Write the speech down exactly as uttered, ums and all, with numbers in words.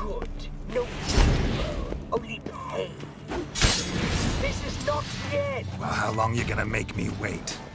good, no evil, only pain. This is not the end. Well, how long you gonna make me wait?